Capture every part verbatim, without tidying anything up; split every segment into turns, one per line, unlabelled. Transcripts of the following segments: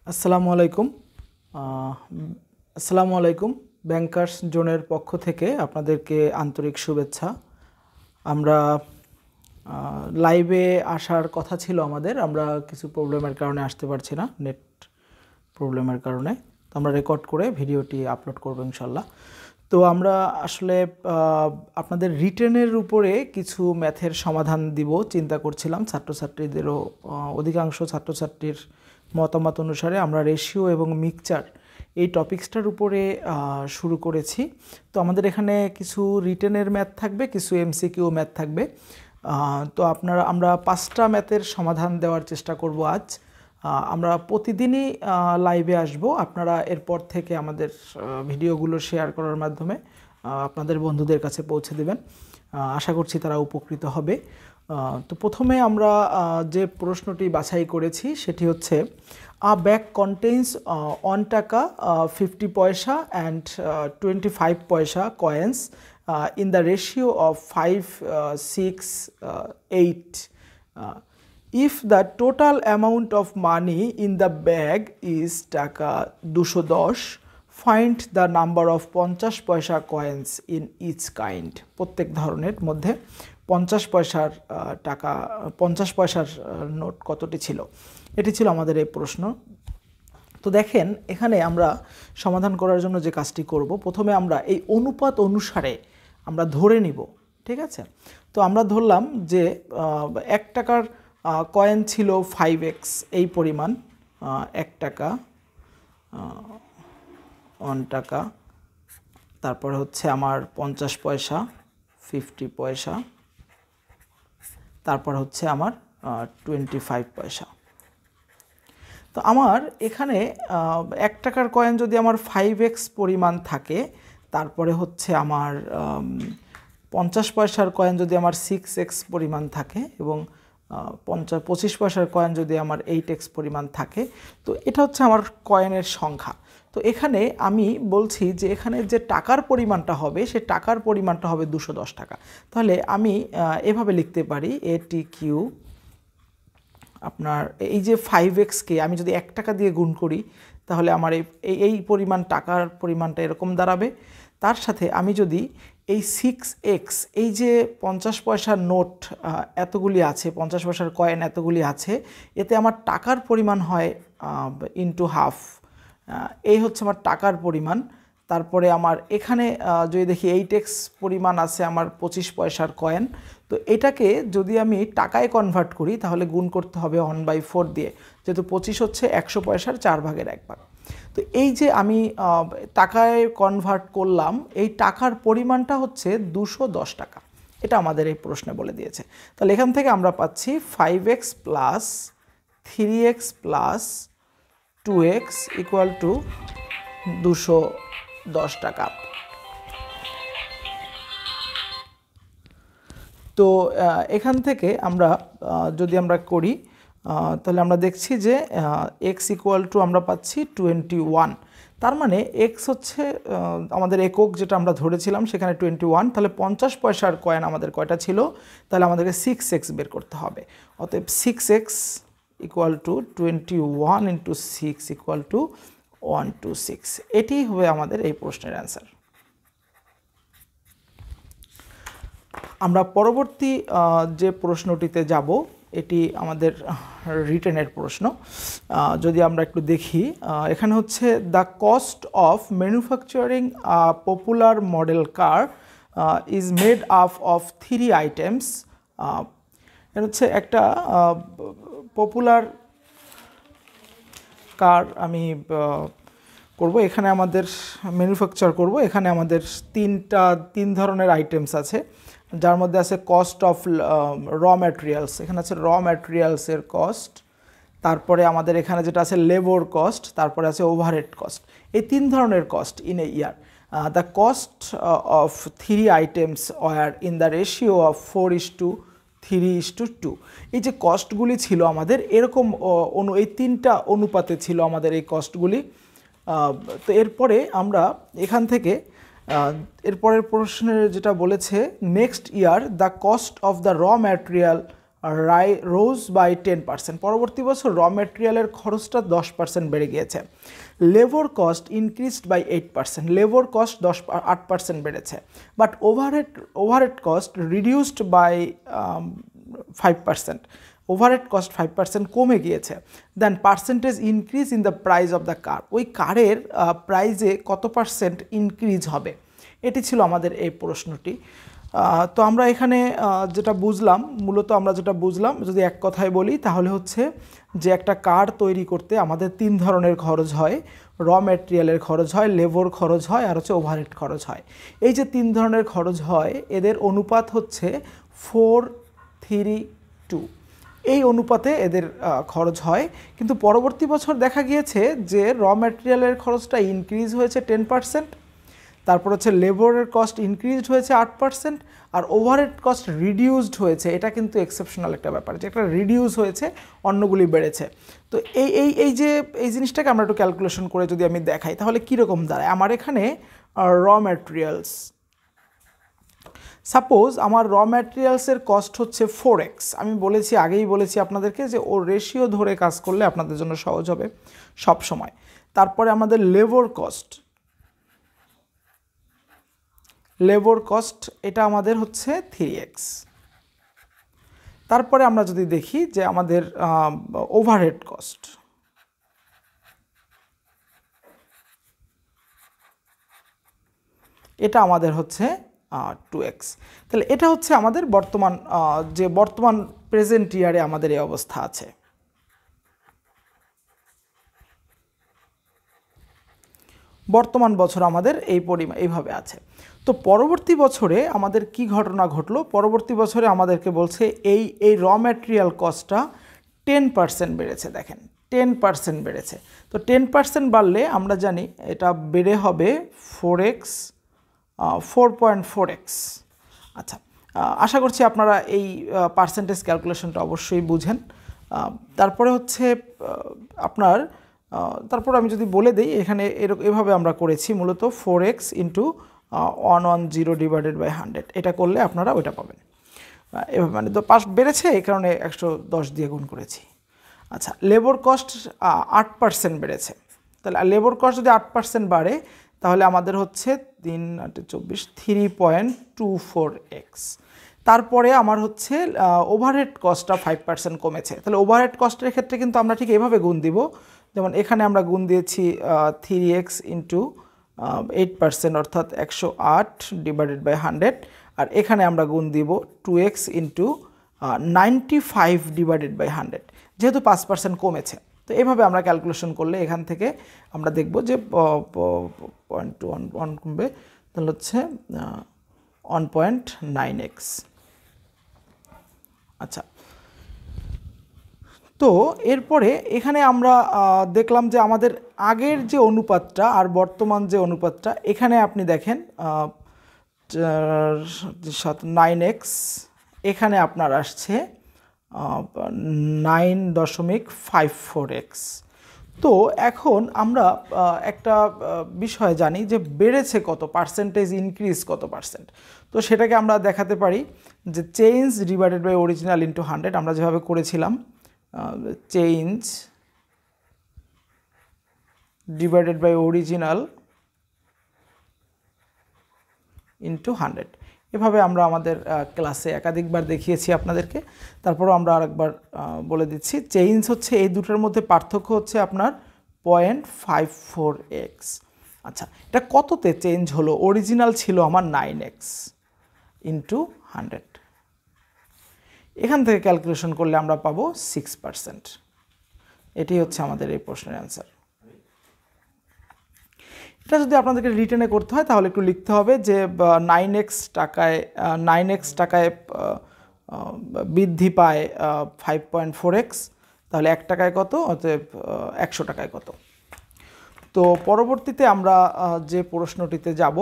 আসসালামু আলাইকুম আসসালামু আলাইকুম ব্যাংকার্স জোনের পক্ষ থেকে আপনাদেরকে আন্তরিক শুভেচ্ছা। আমরা লাইভে আসার কথা ছিল আমাদের, আমরা কিছু প্রবলেমের কারণে আসতে পারছি না, নেট প্রবলেমের কারণে। তো আমরা রেকর্ড করে ভিডিওটি আপলোড করব ইনশাল্লাহ। তো আমরা আসলে আপনাদের রিটেনের উপরে কিছু ম্যাথের সমাধান দিব চিন্তা করছিলাম। ছাত্রছাত্রীদেরও অধিকাংশ ছাত্রছাত্রীর মতামত অনুসারে আমরা রেশিও এবং মিক্সচার এই টপিক্সটার উপরে শুরু করেছি। তো আমাদের এখানে কিছু রিটেনের ম্যাথ থাকবে, কিছু এমসিকিউ ম্যাথ থাকবে। তো আপনারা আমরা পাঁচটা ম্যাথের সমাধান দেওয়ার চেষ্টা করব আজ। আমরা প্রতিদিনই লাইভে আসব, আপনারা এরপর থেকে আমাদের ভিডিওগুলো শেয়ার করার মাধ্যমে আপনাদের বন্ধুদের কাছে পৌঁছে দেবেন। আশা করছি তারা উপকৃত হবে। তো প্রথমে আমরা যে প্রশ্নটি বাছাই করেছি সেটি হচ্ছে a bag contains one taka, fifty paisa and twenty five paisa coins in the ratio of five six eight. If the total amount of money in the bag is টাকা দুশো দশ, find the number of পঞ্চাশ পয়সা coins in each kind. প্রত্যেক ধরনের মধ্যে পঞ্চাশ পয়সার টাকা পঞ্চাশ পয়সার নোট কতটি ছিল, এটি ছিল আমাদের এই প্রশ্ন। তো দেখেন এখানে আমরা সমাধান করার জন্য যে কাজটি করব, প্রথমে আমরা এই অনুপাত অনুসারে আমরা ধরে নিব, ঠিক আছে? তো আমরা ধরলাম যে এক টাকার কয়েন ছিল ফাইভ এক্স এই পরিমাণ, এক টাকা, ওয়ান টাকা, তারপরে হচ্ছে আমার পঞ্চাশ পয়সা, ফিফটি পয়সা, তারপর হচ্ছে আমার টোয়েন্টি ফাইভ পয়সা। তো আমার এখানে এক টাকার কয়েন যদি আমার ফাইভ এক্স পরিমাণ থাকে, তারপরে হচ্ছে আমার পঞ্চাশ পয়সার কয়েন যদি আমার সিক্স এক্স পরিমাণ থাকে, এবং পঞ্চাশ পঁচিশ পয়সার কয়েন যদি আমার এইট এক্স পরিমাণ থাকে, তো এটা হচ্ছে আমার কয়েনের সংখ্যা। তো এখানে আমি বলছি যে এখানে যে টাকার পরিমাণটা হবে সে টাকার পরিমাণটা হবে দুশো দশ টাকা। তাহলে আমি এভাবে লিখতে পারি এ টি কিউ আপনার এই যে ফাইভ এক্সকে আমি যদি এক টাকা দিয়ে গুণ করি তাহলে আমার এই এই পরিমাণ টাকার পরিমাণটা এরকম দাঁড়াবে। তার সাথে আমি যদি এই সিক্স এক্স এই যে পঞ্চাশ পয়সার নোট এতগুলি আছে, পঞ্চাশ পয়সার কয়েন এতগুলি আছে, এতে আমার টাকার পরিমাণ হয় ইনটু হাফ, এই হচ্ছে আমার টাকার পরিমাণ। তারপরে আমার এখানে যদি দেখি এইট এক্স পরিমাণ আছে আমার পঁচিশ পয়সার কয়েন, তো এটাকে যদি আমি টাকায় কনভার্ট করি তাহলে গুণ করতে হবে ওয়ান বাই ফোর দিয়ে, যেহেতু পঁচিশ হচ্ছে একশো পয়সার চার ভাগের এক ভাগ। তো এই যে আমি টাকায় কনভার্ট করলাম, এই টাকার পরিমাণটা হচ্ছে দুশো দশ টাকা, এটা আমাদের এই প্রশ্নে বলে দিয়েছে। তাহলে এখান থেকে আমরা পাচ্ছি five X plus three X plus two X equal to দুশো দশ টাকা। তো এখান থেকে আমরা যদি আমরা করি তাহলে আমরা দেখছি যে এক্স ইকুয়াল টু আমরা পাচ্ছি টোয়েন্টি ওয়ান। তার মানে এক্স হচ্ছে আমাদের একক যেটা আমরা ধরেছিলাম সেখানে টোয়েন্টি ওয়ান। তাহলে পঞ্চাশ পয়সার কয়েন আমাদের কয়টা ছিল, তাহলে আমাদেরকে সিক্স এক্স বের করতে হবে। অতএব six X equal to twenty one into six equal to one two six. এটি হবে আমাদের এই প্রশ্নের অ্যান্সার। আমরা পরবর্তী যে প্রশ্নটিতে যাব, এটি আমাদের রিটেনের প্রশ্ন। যদি আমরা একটু দেখি, এখানে হচ্ছে the cost of manufacturing popular model car is made up of three items. এটা হচ্ছে একটা পপুলার কার আমি করব, এখানে আমাদের ম্যানুফ্যাকচার করব, এখানে আমাদের তিনটা তিন ধরনের আইটেমস আছে, যার মধ্যে আছে কস্ট অফ র ম্যাটেরিয়ালস, এখানে আছে র ম্যাটেরিয়ালসের কস্ট, তারপরে আমাদের এখানে যেটা আছে লেবার কস্ট, তারপরে আছে ওভারহেড কস্ট। এই তিন ধরনের cost in a year. The cost of three items were in the ratio of four is to three is to two. এই যে কস্টগুলি ছিল আমাদের এরকম অনু এই তিনটা অনুপাতে ছিল আমাদের এই কস্টগুলি। তো এরপরে আমরা এখান থেকে এরপরের প্রশ্নের যেটা বলেছে next year the cost of the raw material rise rose by ten percent, পরবর্তী বছর র ম্যাটেরিয়ালের খরচটা দশ পার্সেন্ট বেড়ে গিয়েছে। Labour cost increased by eight percent, labour cost দশ আট পার্সেন্ট বেড়েছে। But overhead overhead cost reduced by five percent, overhead cost ফাইভ পার্সেন্ট কমে গিয়েছে। Then percentage increase in the price of the car, ওই কারের প্রাইজে কত পার্সেন্ট ইনক্রিজ হবে, এটি ছিল আমাদের এই প্রশ্নটি। তো আমরা এখানে যেটা বুঝলাম, মূলত আমরা যেটা বুঝলাম যদি এক কথায় বলি তাহলে হচ্ছে যে একটা কার তৈরি করতে আমাদের তিন ধরনের খরচ হয়, র ম্যাটেরিয়ালের খরচ হয়, লেবার খরচ হয়, আর হচ্ছে ওভারহেড খরচ হয়। এই যে তিন ধরনের খরচ হয় এদের অনুপাত হচ্ছে ফোর থ্রি টু, এই অনুপাতে এদের খরচ হয়। কিন্তু পরবর্তী বছর দেখা গিয়েছে যে র ম্যাটেরিয়ালের খরচটা ইনক্রিজ হয়েছে টেন পার্সেন্ট, তারপর হচ্ছে লেবারের কস্ট ইনক্রিজড হয়েছে আট পার্সেন্ট, আর ওভারহেড কস্ট রিডিউসড হয়েছে। এটা কিন্তু এক্সেপশনাল একটা ব্যাপার, যে একটা রিডিউস হয়েছে অন্যগুলি বেড়েছে। তো এই এই এই যে এই জিনিসটাকে আমরা একটু ক্যালকুলেশন করে যদি আমি দেখাই তাহলে কীরকম দাঁড়ায়। আমার এখানে র ম্যাটেরিয়ালস, সাপোজ আমার র ম্যাটেরিয়ালসের কস্ট হচ্ছে ফোর এক্স, আমি বলেছি আগেই বলেছি আপনাদেরকে যে ও রেশিও ধরে কাজ করলে আপনাদের জন্য সহজ হবে সব সময়। তারপরে আমাদের লেবার কস্ট, লেবার কস্ট এটা আমাদের হচ্ছে থ্রি এক্স। তারপরে আমরা যদি দেখি যে আমাদের ওভারহেড কস্ট, এটা আমাদের হচ্ছে টু এক্স। তাহলে এটা হচ্ছে আমাদের বর্তমান যে বর্তমান প্রেজেন্ট ইয়ারে আমাদের এই অবস্থা আছে। বর্তমান বছর আমাদের এই পরিমাণ এইভাবে আছে। তো পরবর্তী বছরে আমাদের কি ঘটনা ঘটলো, পরবর্তী বছরে আমাদেরকে বলছে এই এই র ম্যাটেরিয়াল কস্টটা টেন পার্সেন্ট বেড়েছে। দেখেন টেন পার্সেন্ট বেড়েছে। তো টেন পার্সেন্ট বাড়লে আমরা জানি এটা বেড়ে হবে four X, four point four X. আচ্ছা, আশা করছি আপনারা এই পার্সেন্টেজ ক্যালকুলেশনটা অবশ্যই বুঝেন। তারপরে হচ্ছে আপনার তারপর আমি যদি বলে দিই এখানে এরকম এভাবে আমরা করেছি মূলত four X into one one zero divided by hundred, এটা করলে আপনারা ওইটা পাবেন। এভাবে মানে তো পাস বেড়েছে এই কারণে একশো দশ দিয়ে গুণ করেছি। আচ্ছা, লেবার কস্ট আট পার্সেন্ট বেড়েছে। তাহলে লেবার কস্ট যদি আট পার্সেন্ট বাড়ে তাহলে আমাদের হচ্ছে তিন আটে চব্বিশ three point two four X. তারপরে আমার হচ্ছে ওভারহেড কস্টটা ফাইভ পার্সেন্ট কমেছে। তাহলে ওভারহেড কস্টের ক্ষেত্রে কিন্তু আমরা ঠিক এভাবে গুণ দিব, যেমন এখানে আমরা গুণ দিয়েছি three X into eight percent অর্থাৎ একশো আট ডিভাইডেড বাই হান্ড্রেড, আর এখানে আমরা গুণ দিব two X into ninety five divided by hundred, যেহেতু পাঁচ পার্সেন্ট কমেছে। তো এইভাবে আমরা ক্যালকুলেশন করলে এখান থেকে আমরা দেখব যে পয়েন্ট টু ওয়ান ওয়ান কমবে, তাহলে হচ্ছে ওয়ান পয়েন্ট নাইন এক্স। আচ্ছা, তো এরপরে এখানে আমরা দেখলাম যে আমাদের আগের যে অনুপাতটা আর বর্তমান যে অনুপাতটা, এখানে আপনি দেখেন নাইন এক্স, এখানে আপনার আসছে নাইন দশমিক ফাইভ ফোর এক্স। তো এখন আমরা একটা বিষয় জানি যে বেড়েছে কত পার্সেন্টেজ, ইনক্রিজ কত পার্সেন্ট। তো সেটাকে আমরা দেখাতে পারি যে change divided by original into hundred, আমরা যেভাবে করেছিলাম change divided by original into hundred, এভাবে আমরা আমাদের ক্লাসে একাধিকবার দেখিয়েছি আপনাদেরকে। তারপরও আমরা আরেকবার বলে দিচ্ছি, চেঞ্জ হচ্ছে এই দুটোর মধ্যে পার্থক্য হচ্ছে আপনার পয়েন্ট ফাইভ ফোর এক্স। আচ্ছা, এটা কততে চেঞ্জ হলো? অরিজিনাল ছিল আমার নাইন এক্স ইন্টু হান্ড্রেড, এখান থেকে ক্যালকুলেশন করলে আমরা পাবো সিক্স পার্সেন্ট। এটি হচ্ছে আমাদের এই প্রশ্নের অ্যান্সার। এটা যদি আপনাদেরকে রিটেনে করতে হয় তাহলে একটু লিখতে হবে যে নাইন এক্স টাকায় নাইন এক্স টাকায় বৃদ্ধি পায় ফাইভ পয়েন্ট ফোর এক্স, তাহলে এক টাকায় কত, অতএব একশো টাকায় কত। তো পরবর্তীতে আমরা যে প্রশ্নটিতে যাব,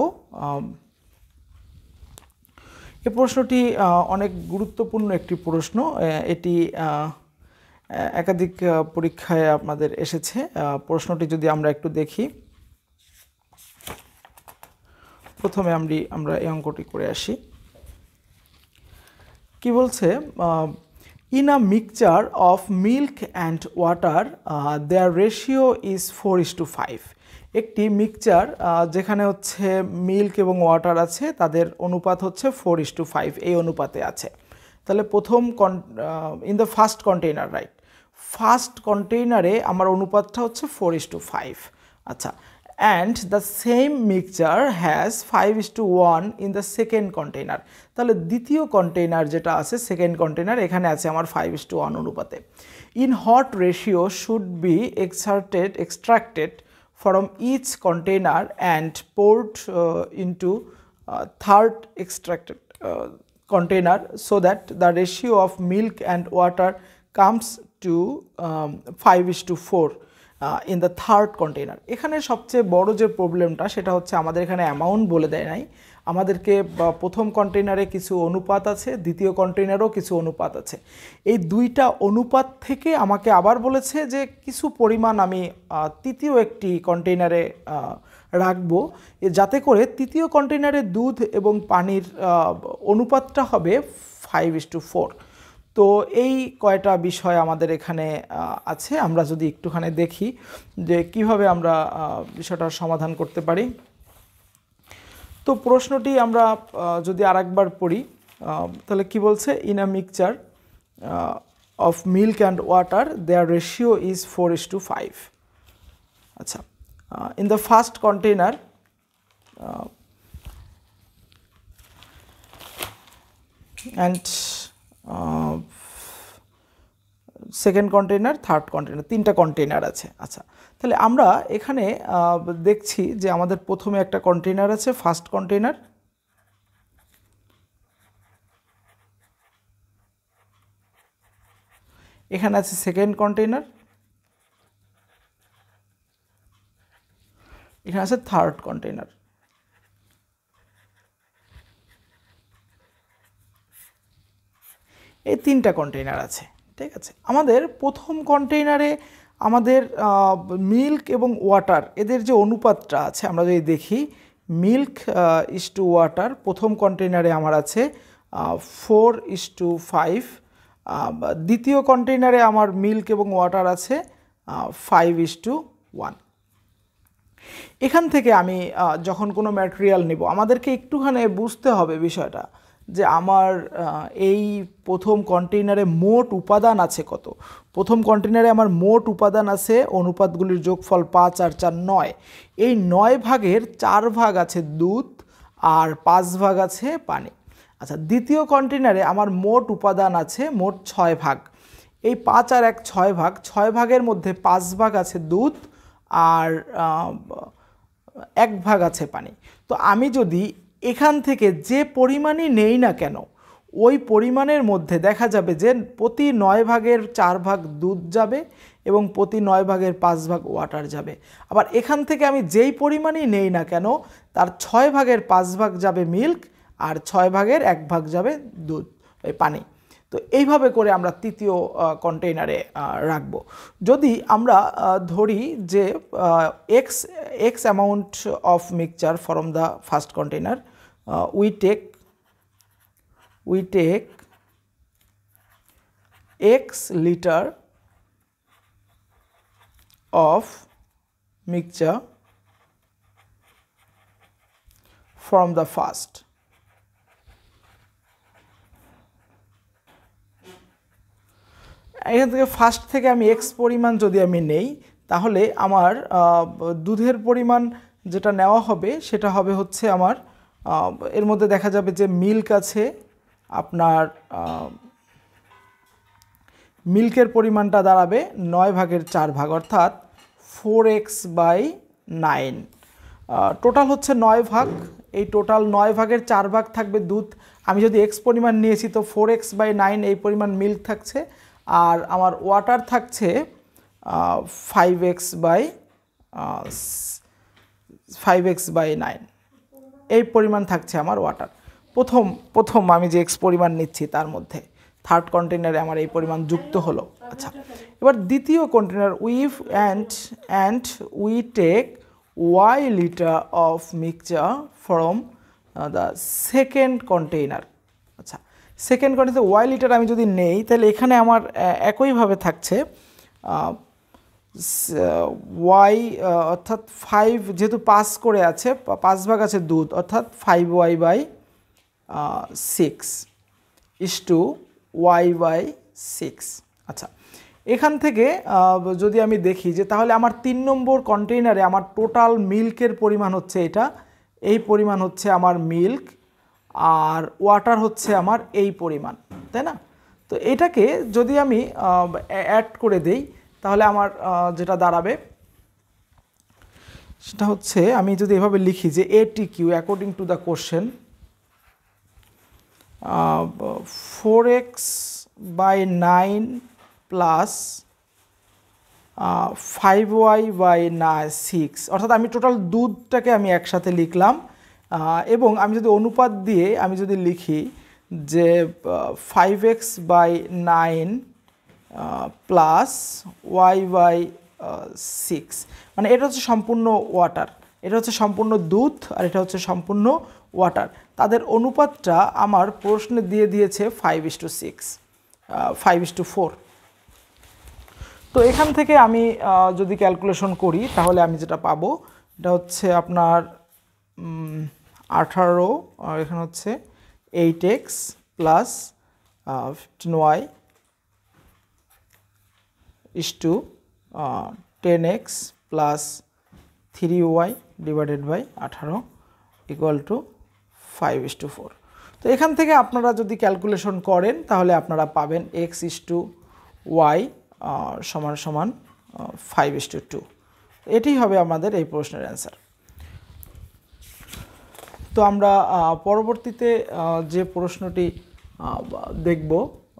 এই প্রশ্নটি অনেক গুরুত্বপূর্ণ একটি প্রশ্ন। এটি একাধিক পরীক্ষায় আপনাদের এসেছে। প্রশ্নটি যদি আমরা একটু দেখি, প্রথমে আমি আমরা এই অঙ্কটি করে আসি। কি বলছে, In a mixture of milk and water, uh, their ratio is four is to five. একটি মিক্সচার যেখানে হচ্ছে মিল্ক এবং ওয়াটার আছে তাদের অনুপাত হচ্ছে ফোর ইস টু ফাইভ এই অনুপাতে আছে। তাহলে প্রথম in the first container, right, first কন্টেইনারে আমার অনুপাতটা হচ্ছে ফোর ইস টু ফাইভ। আচ্ছা, and the same mixture has five is to one in the second container. তাহলে দ্বিতীয় কন্টেইনার যেটা আছে সেকেন্ড কন্টেইনার, এখানে আছে আমার ফাইভ ইস টু ওয়ান অনুপাতে। In what ratio should be exerted extracted from each container and poured uh, into uh, third extracted uh, container so that the ratio of milk and water comes to um, five is to four uh, in the third container. এখানে সবচেয়ে বড় যে প্রবলেমটা সেটা হচ্ছে আমাদের এখানে amount বলে দেয় নাই, আমাদেরকে প্রথম কন্টেইনারে কিছু অনুপাত আছে, দ্বিতীয় কন্টেইনারেও কিছু অনুপাত আছে। এই দুইটা অনুপাত থেকে আমাকে আবার বলেছে যে কিছু পরিমাণ আমি তৃতীয় একটি কন্টেইনারে রাখবো, যাতে করে তৃতীয় কন্টেইনারে দুধ এবং পানির অনুপাতটা হবে ফাইভ ইস টু ফোর। তো এই কয়টা বিষয় আমাদের এখানে আছে, আমরা যদি একটুখানি দেখি যে কিভাবে আমরা বিষয়টার সমাধান করতে পারি। তো প্রশ্নটি আমরা যদি আরেকবার পড়ি তাহলে কি বলছে, in a mixture of milk and water their ratio is four is to five. আচ্ছা, in the first container and second container, third container, তিনটা কন্টেইনার আছে। আচ্ছা, তাহলে আমরা এখানে দেখছি যে আমাদের প্রথমে একটা কন্টেইনার আছে, ফার্স্ট কন্টেইনার, এখানে আছে সেকেন্ড কন্টেইনার, এখানে আছে থার্ড কন্টেইনার। এই তিনটা কন্টেইনার আছে, ঠিক আছে। আমাদের প্রথম কন্টেইনারে আমাদের মিল্ক এবং ওয়াটার এদের যে অনুপাতটা আছে আমরা যদি দেখি, মিল্ক ইস টু ওয়াটার প্রথম কন্টেইনারে আমার আছে ফোর ইস টু ফাইভ, দ্বিতীয় কন্টেইনারে আমার মিল্ক এবং ওয়াটার আছে ফাইভ ইস টু ওয়ান। এখান থেকে আমি যখন কোনো ম্যাটেরিয়াল নেব আমাদেরকে একটুখানি বুঝতে হবে বিষয়টা যে আমার এই প্রথম কন্টেইনারে মোট উপাদান আছে কত। প্রথম কন্টেইনারে আমার মোট উপাদান আছে অনুপাতগুলির যোগফল পাঁচ আর চার নয়, এই নয় ভাগের চার ভাগ আছে দুধ আর পাঁচ ভাগ আছে পানি। আচ্ছা, দ্বিতীয় কন্টেইনারে আমার মোট উপাদান আছে মোট ছয় ভাগ, এই পাঁচ আর এক ছয় ভাগ, ছয় ভাগের মধ্যে পাঁচ ভাগ আছে দুধ আর এক ভাগ আছে পানি। তো আমি যদি এখান থেকে যে পরিমাণই নেই না কেন ওই পরিমাণের মধ্যে দেখা যাবে যে প্রতি নয় ভাগের চার ভাগ দুধ যাবে এবং প্রতি নয় ভাগের পাঁচ ভাগ ওয়াটার যাবে। আবার এখান থেকে আমি যেই পরিমাণই নেই না কেন তার ছয় ভাগের পাঁচ ভাগ যাবে মিল্ক আর ছয় ভাগের এক ভাগ যাবে দুধ, এই পানি। তো এইভাবে করে আমরা তৃতীয় কন্টেইনারে রাখব। যদি আমরা ধরি যে X X amount of mixture from the first container, we take we take X litre of mixture from the first. এখান থেকে ফার্স্ট থেকে আমি এক্স পরিমাণ যদি আমি নেই তাহলে আমার দুধের পরিমাণ যেটা নেওয়া হবে সেটা হবে হচ্ছে আমার এর মধ্যে দেখা যাবে যে মিল্ক আছে আপনার, মিল্কের পরিমাণটা দাঁড়াবে নয় ভাগের চার ভাগ অর্থাৎ four x by nine. Total হচ্ছে নয় ভাগ, এই টোটাল নয় ভাগের চার ভাগ থাকবে দুধ। আমি যদি এক্স পরিমাণ নিয়েছি তো ফোর এক্স বাই নাইন এই পরিমাণ মিল্ক থাকছে, আর আমার ওয়াটার থাকছে five x by five x by nine এই পরিমাণ থাকছে আমার ওয়াটার। প্রথম প্রথম আমি যে এক্স পরিমাণ নিচ্ছি তার মধ্যে থার্ড কন্টেইনারে আমার এই পরিমাণ যুক্ত হলো। আচ্ছা, এবার দ্বিতীয় container we've and and we take y litre of mixture from the second container. আচ্ছা, সেকেন্ড কন্ডিশনে ওয়াই লিটার আমি যদি নেই তাহলে এখানে আমার একইভাবে থাকছে ওয়াই অর্থাৎ ফাইভ যেহেতু পাস করে আছে পাঁচ ভাগ আছে দুধ অর্থাৎ five y by six is two y by six. আচ্ছা, এখান থেকে যদি আমি দেখি যে তাহলে আমার তিন নম্বর কন্টেইনারে আমার টোটাল মিল্কের পরিমাণ হচ্ছে এটা, এই পরিমাণ হচ্ছে আমার মিল্ক, আর ওয়াটার হচ্ছে আমার এই পরিমাণ, তাই না? তো এটাকে যদি আমি অ্যাড করে দেই তাহলে আমার যেটা দাঁড়াবে সেটা হচ্ছে, আমি যদি এভাবে লিখি যে A T Q according to the question four x by nine plus five y by না সিক্স, অর্থাৎ আমি টোটাল দুধটাকে আমি একসাথে লিখলাম, এবং আমি যদি অনুপাত দিয়ে আমি যদি লিখি যে five x by nine plus y by six, মানে এটা হচ্ছে সম্পূর্ণ ওয়াটার, এটা হচ্ছে সম্পূর্ণ দুধ, আর এটা হচ্ছে সম্পূর্ণ ওয়াটার। তাদের অনুপাতটা আমার প্রশ্নে দিয়ে দিয়েছে five is to six, five is to four. তো এখান থেকে আমি যদি ক্যালকুলেশন করি তাহলে আমি যেটা পাবো এটা হচ্ছে আপনার আঠারো, আর এখানে হচ্ছে eight x plus fifteen y is to ten x plus three y divided by আঠারো equal to five is to four. তো এখান থেকে আপনারা যদি ক্যালকুলেশন করেন তাহলে আপনারা পাবেন এক্স ইস টু ওয়াই সমান সমান ফাইভ ইস টু টু। এটি হবে আমাদের এই প্রশ্নের অ্যান্সার। তো আমরা পরবর্তীতে যে প্রশ্নটি দেখব,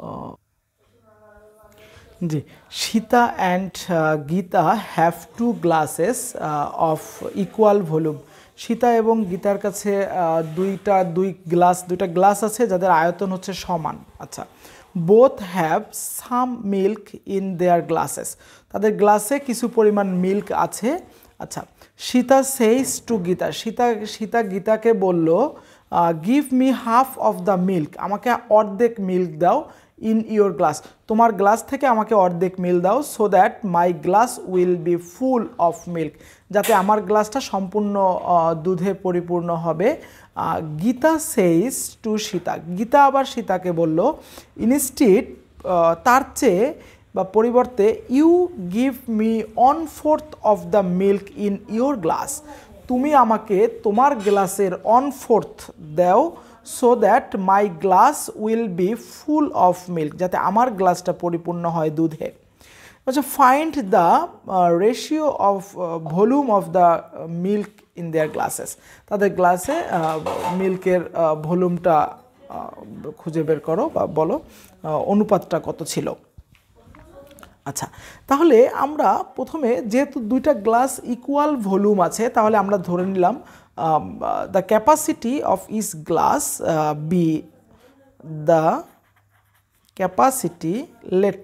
জি, Sita and Gita have two glasses of equal volume. Sita এবং গীতার কাছে দুইটা দুই গ্লাস দুইটা গ্লাস আছে যাদের আয়তন হচ্ছে সমান। আচ্ছা, both have some milk in their glasses, তাদের গ্লাসে কিছু পরিমাণ মিল্ক আছে। আচ্ছা, সীতা সেইস টু গীতা, সীতা সীতা গীতাকে বলল give me half of the milk, আমাকে অর্ধেক মিল্ক দাও, ইন ইউর গ্লাস, তোমার গ্লাস থেকে আমাকে অর্ধেক মিল্ক দাও, so that my glass will be full of milk, যাতে আমার গ্লাসটা সম্পূর্ণ দুধে পরিপূর্ণ হবে। গীতা সেইস টু সীতা, গীতা আবার সীতাকে বলল ইনস্টিড, তার চেয়ে বা পরিবর্তে, you give me one fourth of the milk in your glass, তুমি আমাকে তোমার গ্লাসের ওয়ান ফোর্থ দাও, so that my glass will be full of milk, যাতে আমার গ্লাসটা পরিপূর্ণ হয় দুধে। আচ্ছা, find the ratio of volume of the milk in their glasses, তাদের গ্লাসে মিল্কের ভলিউমটা খুঁজে বের করো বা বলো অনুপাতটা কত ছিল। আচ্ছা, তাহলে আমরা প্রথমে যেহেতু দুইটা গ্লাস ইকুয়াল ভলিউম আছে তাহলে আমরা ধরে নিলাম the capacity of each glass be the capacity let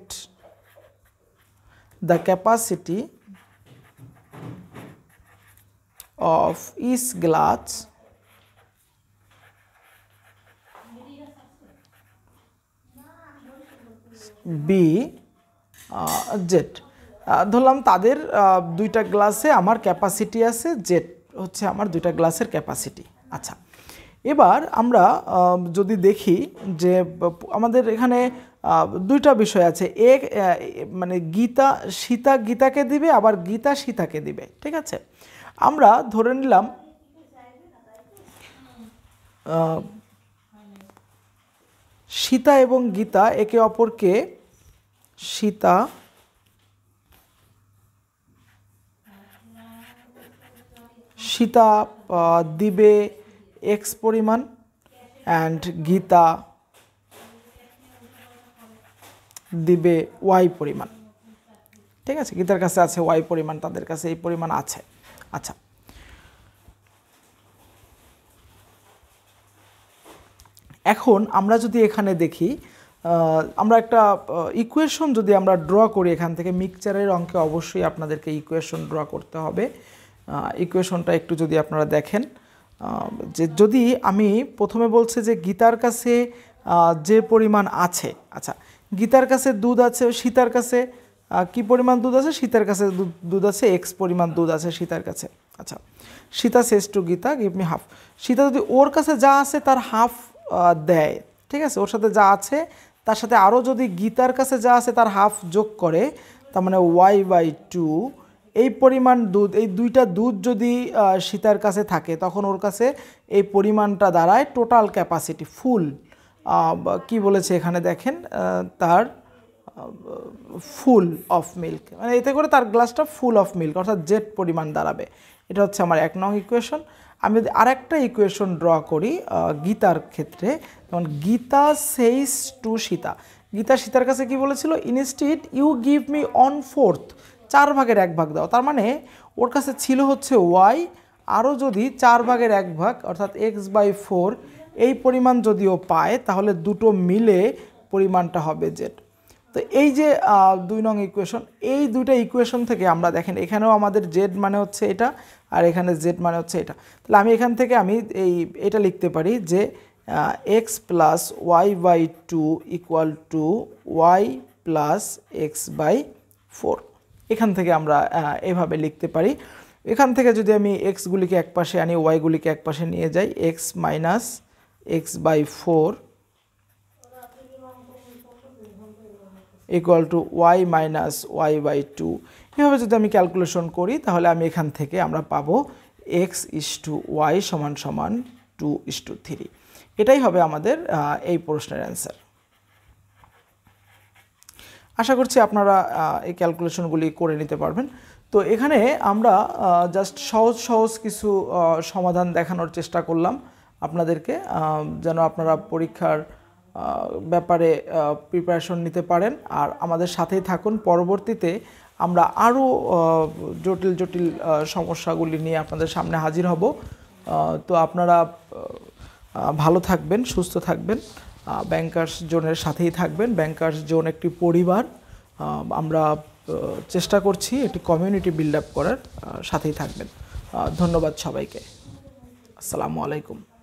the capacity of each glass be z, ধরলাম তাদের দুইটা গ্লাসে আমার ক্যাপাসিটি আছে জেড, হচ্ছে আমার দুইটা গ্লাসের ক্যাপাসিটি। আচ্ছা, এবার আমরা যদি দেখি যে আমাদের এখানে দুইটা বিষয় আছে, এক মানে গীতা সীতা গীতাকে দিবে, আবার গীতা সীতাকে দিবে, ঠিক আছে? আমরা ধরে নিলাম সীতা এবং গীতা একে অপরকে, সীতা সীতা দিবে এক্স পরিমাণ অ্যান্ড গীতা দিবে ওয়াই পরিমাণ, ঠিক আছে? গীতার কাছে আছে ওয়াই পরিমাণ, তাদের কাছে এই পরিমাণ আছে। আচ্ছা, এখন আমরা যদি এখানে দেখি, আমরা একটা ইকুয়েশন যদি আমরা ড্র করি এখান থেকে, মিক্সচারের অঙ্কে অবশ্যই আপনাদেরকে ইকুয়েশন ড্র করতে হবে। ইকুয়েশনটা একটু যদি আপনারা দেখেন, যে যদি আমি প্রথমে বলছে যে গীতার কাছে যে পরিমাণ আছে, আচ্ছা গীতার কাছে দুধ আছে, সীতার কাছে কি পরিমাণ দুধ আছে, সীতার কাছে দুধ আছে এক্স পরিমাণ দুধ আছে সীতার কাছে। আচ্ছা Sita says to Gita give me half, Sita যদি ওর কাছে যা আছে তার হাফ দেয়, ঠিক আছে, ওর সাথে যা আছে তার সাথে আরও যদি গীতার কাছে যা আছে তার হাফ যোগ করে, তার মানে ওয়াই বাই টু, এই পরিমাণ দুধ, এই দুইটা দুধ যদি সীতার কাছে থাকে তখন ওর কাছে এই পরিমাণটা দাঁড়ায় টোটাল ক্যাপাসিটি ফুল, কি বলেছে এখানে দেখেন, তার ফুল অফ মিল্ক, মানে এতে করে তার গ্লাসটা ফুল অফ মিল্ক অর্থাৎ জেড পরিমাণ দাঁড়াবে। এটা হচ্ছে আমার এক নং ইকুয়েশন। আমি যদি আরেকটা ইকুয়েশন ড্র করি গীতার ক্ষেত্রে, যেমন গীতা সেইস টু সীতা, গীতা সীতার কাছে কি বলেছিল, instead you give me on fourth, চার ভাগের এক ভাগ দাও, তার মানে ওর কাছে ছিল হচ্ছে ওয়াই, আরও যদি চার ভাগের এক ভাগ অর্থাৎ এক্স বাই ফোর এই পরিমাণ যদিও পায় তাহলে দুটো মিলে পরিমাণটা হবে জেড। তো এই যে দুই নং ইকুয়েশন, এই দুইটা ইকুয়েশন থেকে আমরা দেখেন এখানেও আমাদের জেড মানে হচ্ছে এটা আর এখানে জেড মানে হচ্ছে এটা, তাহলে আমি এখান থেকে আমি এই এটা লিখতে পারি যে x plus y by two equal to y plus x by four, এখান থেকে আমরা এভাবে লিখতে পারি। এখান থেকে যদি আমি এক্সগুলিকে এক পাশে আনি ওয়াইগুলিকে এক পাশে নিয়ে যাই, x minus x by four equal to y minus y by two, এভাবে যদি আমি ক্যালকুলেশন করি তাহলে আমি এখান থেকে আমরা পাবো এক্স ইস টু ওয়াই সমান সমান টু ইস টু থ্রি। এটাই হবে আমাদের এই প্রশ্নের অ্যান্সার। আশা করছি আপনারা এই ক্যালকুলেশনগুলি করে নিতে পারবেন। তো এখানে আমরা জাস্ট সহজ সহজ কিছু সমাধান দেখানোর চেষ্টা করলাম আপনাদেরকে, যেন আপনারা পরীক্ষার ব্যাপারে প্রিপারেশন নিতে পারেন। আর আমাদের সাথেই থাকুন, পরবর্তীতে আমরা আরও জটিল জটিল সমস্যাগুলি নিয়ে আপনাদের সামনে হাজির হব। তো আপনারা ভালো থাকবেন, সুস্থ থাকবেন, ব্যাংকার্স জোনের সাথেই থাকবেন। ব্যাংকার্স জোন একটি পরিবার, আমরা চেষ্টা করছি একটি কমিউনিটি বিল্ড আপ করার, সাথেই থাকবেন। ধন্যবাদ সবাইকে, আসসালামু আলাইকুম।